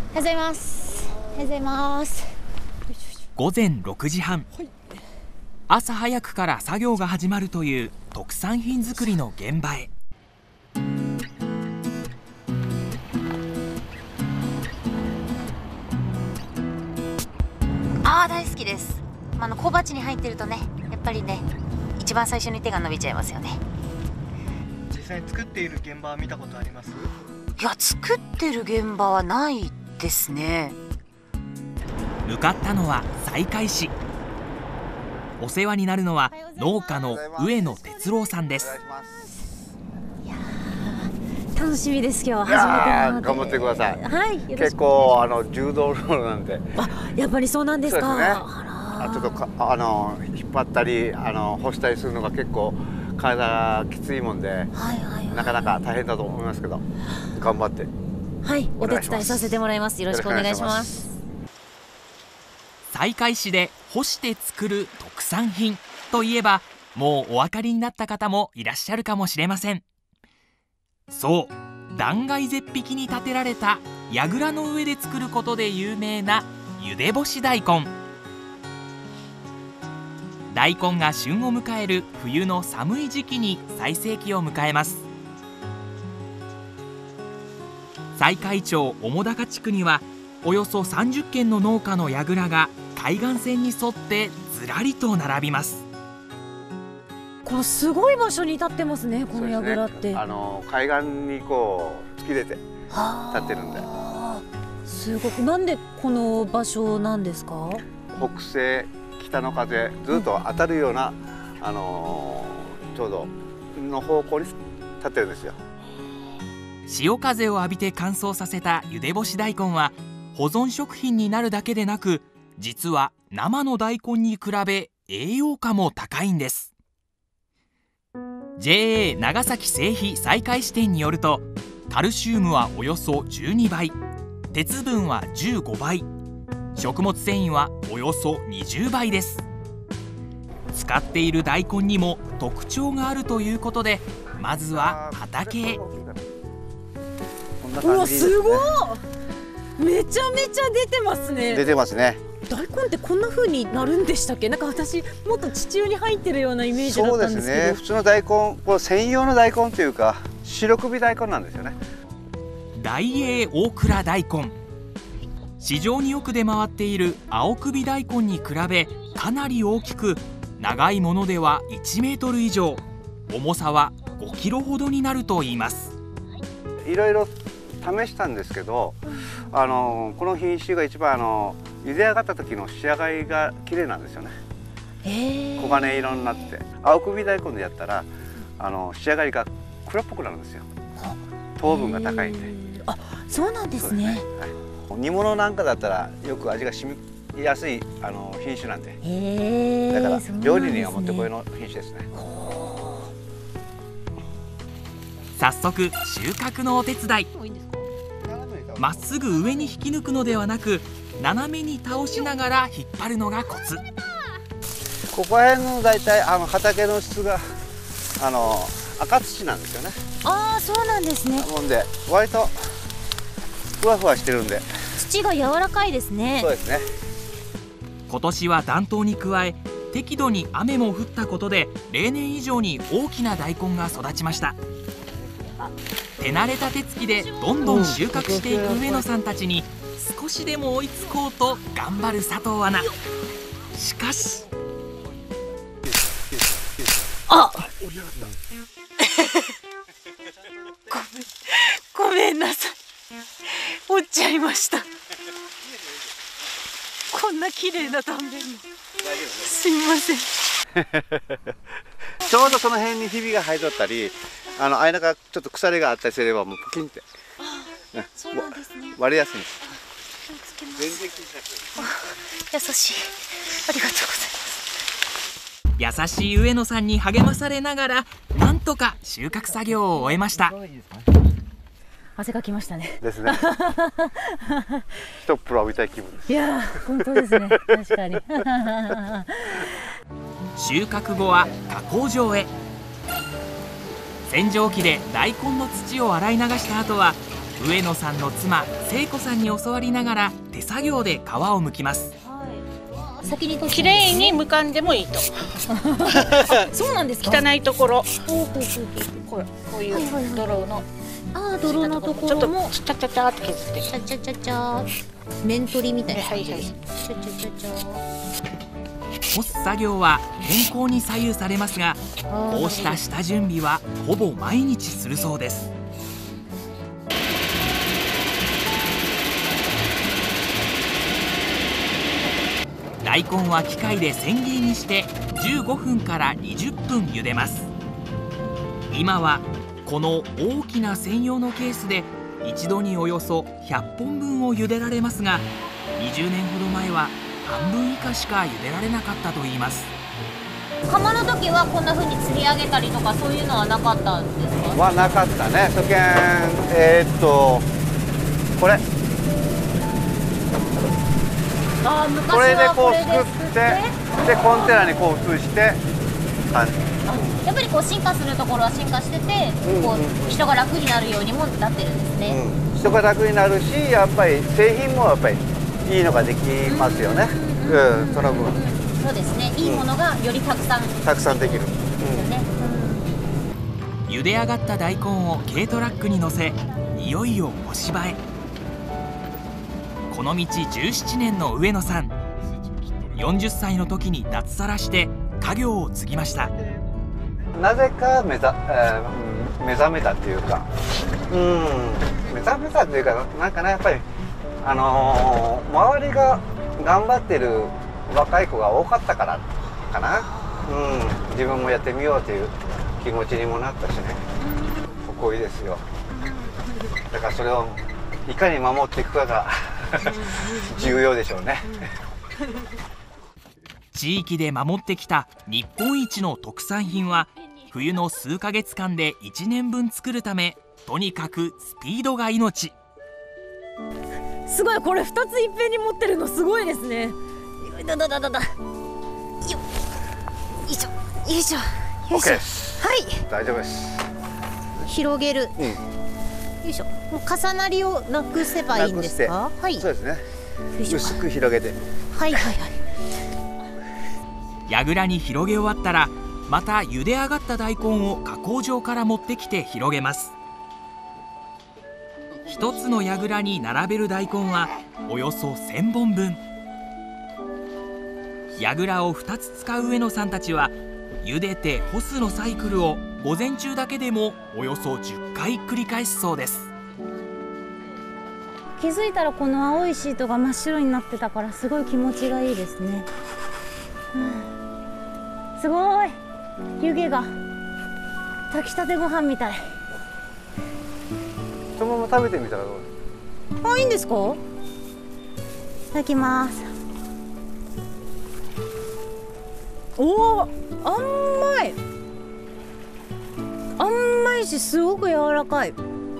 おはようございます。おはようございます。 午前6時半、朝早くから作業が始まるという特産品作りの現場へ。 大好きです。小鉢に入ってるとね、やっぱりね、一番最初に手が伸びちゃいますよね。 実際に作っている現場は見たことあります？ いや、作ってる現場はないですね。 向かったのは西海市。お世話になるのは農家の上野哲郎さんです。 楽しみです。今日は初めてなので。 頑張ってください。 はい。 結構柔道ロールなんで。 やっぱりそうなんですか。 そうですね。ちょっと引っ張ったり干したりするのが結構体がきついもんで、なかなか大変だと思いますけど、頑張って。 はい、お手伝いさせてもらいます。よろしくお願いします。 西海市で干して作る特産品といえば、もうお分かりになった方もいらっしゃるかもしれません。そう、断崖絶壁に建てられた櫓の上で作ることで有名なゆで干し大根。大根が旬を迎える冬の寒い時期に最盛期を迎えます。西海町面高地区にはおよそ30軒の農家の櫓が海岸線に沿ってずらりと並びます。 このすごい場所に立ってますね、この櫓って。 海岸にこう突き出て立ってるんで。 すごく。なんでこの場所なんですか？ 北西北の風ずっと当たるような、ちょうどの方向に立ってるんですよ。 潮風を浴びて乾燥させたゆで干し大根は保存食品になるだけでなく、実は生の大根に比べ栄養価も高いんです。 JA 長崎製皮西海支店によると、カルシウムはおよそ12倍、鉄分は15倍、食物繊維はおよそ20倍です。使っている大根にも特徴があるということで、まずは畑へ。 うわ、すごい。めちゃめちゃ出てますね。 出てますね。 大根ってこんな風になるんでしたっけ？なんか私もっと地中に入ってるようなイメージだったんですけど。そうですね。 普通の大根、これ専用の大根というか白首大根なんですよね。 大栄大蔵大根。市場によく出回っている青首大根に比べかなり大きく、長いものでは1メートル以上、重さは5キロほどになるといいます。 いろいろ試したんですけど、この品種が一番茹で上がった時の仕上がりが綺麗なんですよね。黄金色になって、青首大根でやったら仕上がりが黒っぽくなるんですよ。糖分が高いんで。 あ、そうなんですね。 煮物なんかだったらよく味が染みやすい品種なんで、だから料理にはもってこいの品種ですね。 早速収穫のお手伝い。まっすぐ上に引き抜くのではなく、斜めに倒しながら引っ張るのがコツ。 ここら辺のだいたい畑の質が赤土なんですよね。 ああ、そうなんですね。 なので割とふわふわしてるんで、 土が柔らかいですね。 そうですね。 今年は暖冬に加え、適度に雨も降ったことで例年以上に大きな大根が育ちました。手慣れた手つきでどんどん収穫していく上野さんたちに少しでも追いつこうと頑張る佐藤アナ。しかしごめんなさい。落ちちゃいました。こんな綺麗な断面の。すいません。 ちょうどその辺にひびが生えとったり、間がちょっと腐りがあったりすればもうポキンって、 そうなんですね。 割れやすい。 気をつけます。 全然気にしなくていい。 優しい。ありがとうございます。 優しい上野さんに励まされながら、なんとか収穫作業を終えました。 汗かきましたね。 ですね。一風呂浴びたい気分です。 いやー、本当ですね。確かに。 収穫後は加工場へ。洗浄機で大根の土を洗い流した後は、 上野さんの妻聖子さんに教わりながら手作業で皮を剥きます。 先に綺麗に剥かんでもいいと。 そうなんですか。 汚いところ、 こういう泥の、 泥のとこちょっとろもチャチャチャって削って。 チャチャチャチャ。 面取りみたいな感じで。 チャチャチャチャ。 干す作業は天候に左右されますが、こうした下準備はほぼ毎日するそうです。大根は機械で千切りにして15分から20分茹でます。今はこの大きな専用のケースで一度におよそ100本分を茹でられますが、20年ほど前は半分以下しか茹でられなかったといいます。 釜の時はこんな風に釣り上げたりとかそういうのはなかったんですか？ はなかったね。そけんこれ昔これではこれでこうすくってでコンテナにこう移して感じ。 やっぱりこう進化するところは進化してて、こう人が楽になるようにもなってるんですね。 人が楽になるし、やっぱり製品もやっぱりいいのができますよね。その分。 そうですね。いいものがよりたくさんできる。 茹で上がった大根を軽トラックに乗せ、いよいよ干し場へ。この道17年の上野さん、40歳の時に脱サラして家業を継ぎました。 なぜか目覚めたっていうか、目覚めたっていうか、なんかね、やっぱり周りが頑張ってる若い子が多かったからかな。自分もやってみようという気持ちにもなったしね。誇りですよ。だからそれをいかに守っていくかが重要でしょうね。 地域で守ってきた日本一の特産品は冬の数ヶ月間で1年分作るため、とにかくスピードが命。 すごい、これ2ついっぺんに持ってるのすごいですね。よいしょよいしょ。 OK です。 はい、 大丈夫です。 広げる。よいしょ。もう重なりをなくせばいいんですか？はい。 そうですね。薄く広げて。 はいはいはい。 櫓に広げ終わったら、また茹で上がった大根を加工場から持ってきて広げます。一つの櫓に並べる大根はおよそ1000本分。櫓を2つ使う上野さんたちは、茹でて干すのサイクルを午前中だけでもおよそ10回繰り返すそうです。 気づいたらこの青いシートが真っ白になってたから、すごい気持ちがいいですね。すごい、湯気が炊きたてご飯みたい。 そのまま食べてみたらどう？ いいんですか？いただきます。おー、甘いし、すごく柔らかい。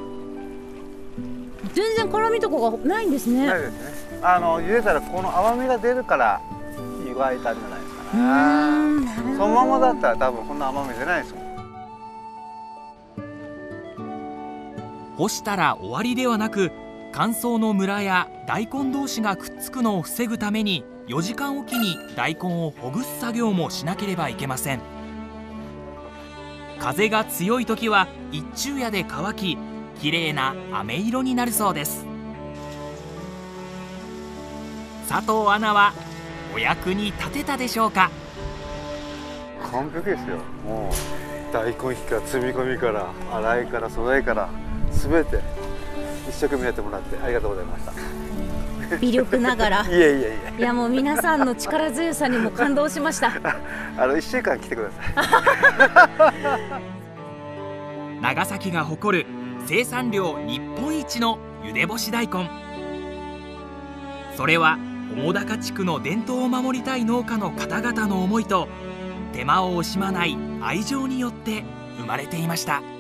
全然辛みとかがないんですね。 ないですね。茹でたらこの甘みが出るから湯がいたんじゃないですかね。そのままだったら多分こんな甘み出ないですもん。 干したら終わりではなく、乾燥のムラや大根同士がくっつくのを防ぐために4時間おきに大根をほぐす作業もしなければいけません。風が強い時は一昼夜で乾き、きれいな飴色になるそうです。佐藤アナはお役に立てたでしょうか？ 完璧ですよ。もう大根引きから積み込みから洗いから素材から全て一生懸命やってもらってありがとうございました。 微力ながら。 いえ。 いや、もう皆さんの力強さにも感動しました。 1週間来てください。 長崎が誇る生産量日本一の茹で干し大根。それは面高地区の伝統を守りたい農家の方々の思いと、手間を惜しまない愛情によって生まれていました。